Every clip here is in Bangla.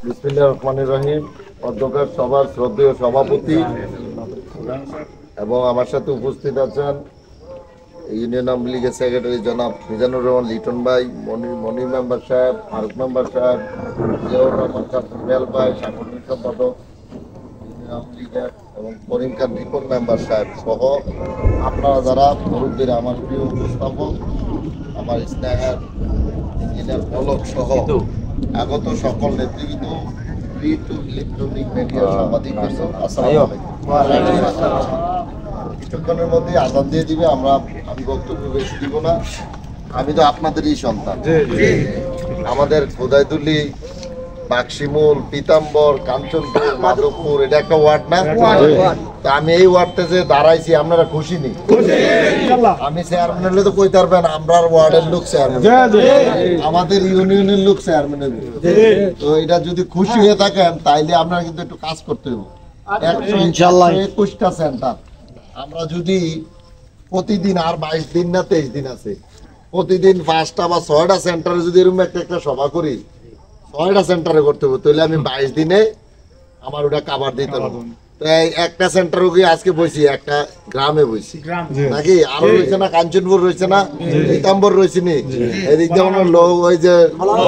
বিসমিল্লাহির রহমানির রহিম। অধ্যক্ষ সভার শ্রদ্ধেয় সভাপতি এবং আমার সাথে উপস্থিত আছেন ইউনিয়ন আওয়ামী লীগের সেক্রেটারি জনাব মিজানুর রহমান লিটন ভাই, মনির মেম্বার সাহেব, ফারুক মেম্বার সাহেব, জিয়াউর রহমান কামেল ভাই, সাংগঠনিক সম্পাদক ইউনিয়ন আওয়ামী লীগের, এবং করিম খান রিপন মেম্বার সাহেব সহ আপনারা যারা মুরব্বীরা, আমার প্রিয় উপস্থাপক, আমার স্নেহের ইঞ্জিনিয়ার পলক সহ আগত সকল নেতৃবৃন্দ, ইলেকট্রনিক মিডিয়া সাংবাদিক, কিছুক্ষণের মধ্যে আজান দিয়ে দিবে। আমি বক্তব্য বেশি দিব না। আমি তো আপনাদেরই সন্তান। আমাদের খোদাইতুলি, বাক্সিমূল, পীতাম্বর, কাঞ্চনপুর, মাধবপুর, এটা একটা ওয়ার্ড না? তা আমি এই ওয়ার্ডে যে দাঁড়াইছি, আপনারা খুশি নি? আমি চেয়ারম্যান হলে তো কই পারবেন, আমরা ওয়ার্ডের লোক চেয়ারম্যান, আমাদের ইউনিয়নের লোক চেয়ারম্যানের। তো এটা যদি খুশি হয়ে থাকেন তাইলে আপনারা কিন্তু একটু কাজ করতে হবে। 121টা সেন্টার আমরা যদি প্রতিদিন, আর 22 দিন না 23 দিন আছে, প্রতিদিন 5টা বা 6টা সেন্টারে যদি এরকম একটা সভা করি, 6টা সেন্টারে করতে হবে, তাহলে আমি 22 দিনে আমার ওটা কাভার দিতে পারবো। তো একটা সেন্টারে গিয়ে আজকে বসি, একটা গ্রামে বসি নাকি, আরো রয়েছে না, কাঞ্চনপুর রয়েছে না, পীতাম্বর রয়েছে নি, এদিক দিয়ে লোক ওই যে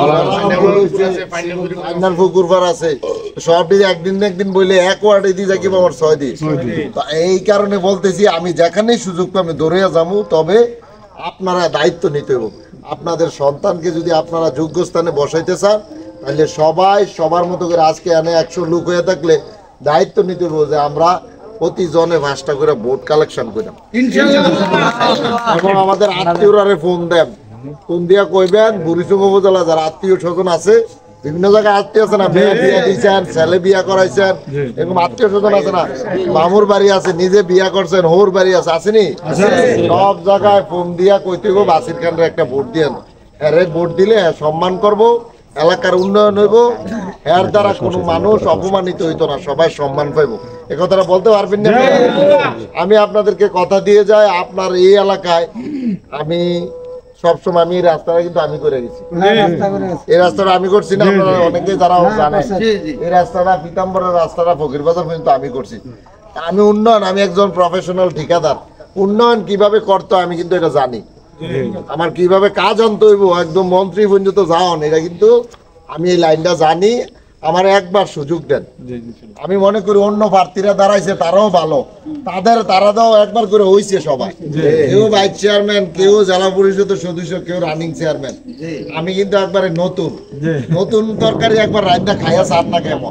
পুকুরপাড় আছে, সব একদিন বললে এক ওয়ার্ডে দিয়ে যাই আমার 6 দিন। তো এই কারণে বলতেছি, আমি যেখানেই সুযোগ পাবো দৌড়িয়া যাবো, তবে আপনারা দায়িত্ব নিতে হবে। আপনাদের সন্তানকে যদি আপনারা যোগ্য স্থানে বসাইতে চান, তাহলে সবাই সবার মতো করে, আজকে এনে 100 লোক হয়ে থাকলে দায়িত্ব নিতে হবে যে আমরা প্রতি জনে 5টা করে ভোট কালেকশন করি, এবং আমাদের আত্মীয়রা ফোন দেন, ফোন দিয়া কইবেন বুড়িচুং উপজেলা যারা আত্মীয় স্বজন আছে, বিভিন্ন জায়গায় আত্মীয় আছে না, মেয়ে বিয়া দিয়েছেন, ছেলে বিয়া করাইছেন, এরকম আত্মীয় স্বজন আছে না, মামুর বাড়ি আছে, নিজে বিয়া করছেন, হোর বাড়ি আছে, আসেনি? সব জায়গায় ফোন দিয়া কইতে গো বাসির খানের একটা ভোট দিয়ে, ভোট দিলে সম্মান করব, এলাকার উন্নয়ন হইব, এর দ্বারা কোনো মানুষ অপমানিত হইতো না, সবাই সম্মান পাইব। এ কথাটা বলতে পারবেন না? আমি আপনাদেরকে কথা দিয়ে যাই, আপনার এই এলাকায় আমি সবসময়, আমি এই রাস্তাটা কিন্তু আমি করে গেছি, এই রাস্তাটা আমি করছি না, আপনারা অনেকে যারা জানেন, এই রাস্তাটা পীতাম্বরের রাস্তাটা ফকির বাজার পর্যন্ত আমি করছি। আমি উন্নয়ন, আমি একজন প্রফেশনাল ঠিকাদার, উন্নয়ন কিভাবে করতে আমি কিন্তু এটা জানি, আমার কিভাবে কাজ আনতে হইব, একদম মন্ত্রী পর্যন্ত যাওয়ান, এটা কিন্তু আমি এই লাইনটা জানি। আমার একবার সুযোগ দেন, আমি মনে করি অন্য প্রার্থীরা দাঁড়াইছে তারাও ভালো, তারা দাও একবার করে হইছে সবাই, কেউ ভাইস চেয়ারম্যান, কেউ জেলা পরিষদের সদস্য, কেউ রানিং চেয়ারম্যান। আমি কিন্তু একবারে নতুন তরকারি একবার রান্না খাইয়া সার না কেমন।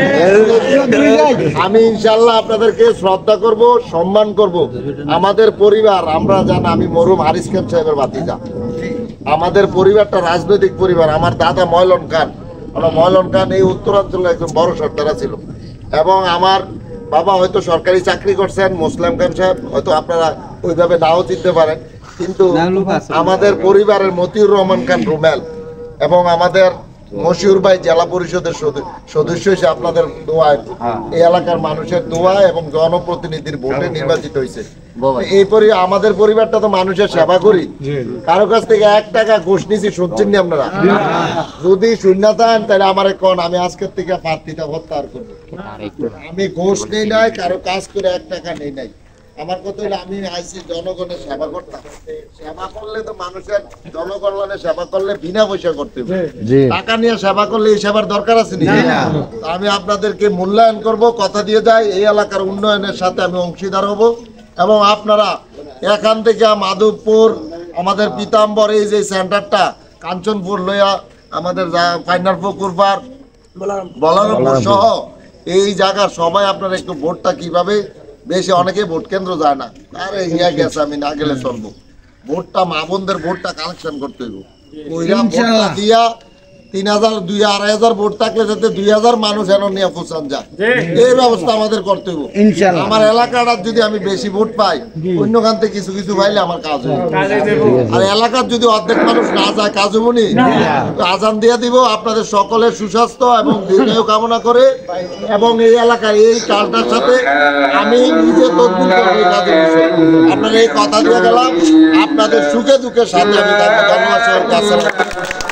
আমি ইনশাল্লাহ আপনাদেরকে শ্রদ্ধা করব, সম্মান করব। আমাদের পরিবার, আমরা জানি আমি মরহুম হারিস খান সাহেবের ভাতিজা, আমাদের পরিবারটা রাজনৈতিক পরিবার। আমার দাদা ময়লন খান, ময়লন খান এই উত্তরাঞ্চলে একজন বড় সর্দারা ছিল, এবং আমার বাবা হয়তো সরকারি চাকরি করছেন, মুসলিম খান সাহেব হয়তো আপনারা ওইভাবে নাও চিনতে পারেন, কিন্তু আমাদের পরিবারের মতিউর রহমান খান রুমেল এবং আমাদের মশিউর ভাই জেলা পরিষদের সদস্য হিসেবে আপনাদের দোয়ায়, এই এলাকার মানুষের দোয়া এবং জনপ্রতিনিধির ভোটে নির্বাচিত হয়েছে। আমাদের পরিবারটা তো মানুষের সেবা করি, কারো কাছ থেকে 1 টাকা ঘুষ নিছি শুনছেন নি আপনারা? যদি শূন্য চান তাহলে আমার কোন, আমি আজকের থেকে প্রার্থীটা প্রত্যাহার করবো। আমি ঘুষ নেই নাই, কারো কাজ করে 1 টাকা নেই নাই। আমার কথা হলো, আমি আইসি জনগণের সেবা করতাম, সেবা করলে তো মানুষের জনকল্যাণে সেবা করলে বিনা পয়সা করতে হবে, টাকা নিয়ে সেবা করলে এই সেবার দরকার আছে না। আমি আপনাদেরকে মূল্যায়ন করব, কথা দিয়ে যাই, এই এলাকার উন্নয়নের সাথে আমি অংশীদার হব, এবং আপনারা এখান থেকে মাধবপুর, আমাদের পীতাম্বর, এই যে সেন্টারটা কাঞ্চনপুর লইয়া আমাদের ফাইনাল পুকুরপাড়, বলারপুর সহ এই জায়গার সবাই আপনারা একটু ভোটটা কিভাবে বেশি, অনেকে ভোট কেন্দ্র যায় না, আরে ইয়া গেছে আমি না গেলে চলবো, ভোটটা মা বোনদের ভোটটা কালেকশন করতে হইব, ওইরা ভোটটা দিয়া 3000 2,500 ভোট থাকলে যাতে 2000 মানুষ এনে নিয়ে পৌঁছান যায়, এই ব্যবস্থা আমাদের করতে হবে। আমার এলাকাটার যদি আমি বেশি ভোট পাই, অন্য খান থেকে কিছু পাইলে আমার কাজ হবে, আর এলাকার যদি অর্ধেক মানুষ না যায় কাজ হবো নি। আজান দিয়ে দিব, আপনাদের সকলের সুস্বাস্থ্য এবং দীর্ঘায়ু কামনা করে, এবং এই এলাকার এই কাজটার সাথে আমি নিজে তদবির করবো এই কাজের বিষয়ে। আপনারা এই কথা দিয়ে গেলাম, আপনাদের সুখে দুঃখের সাথে আমি থাকবো। ধন্যবাদ।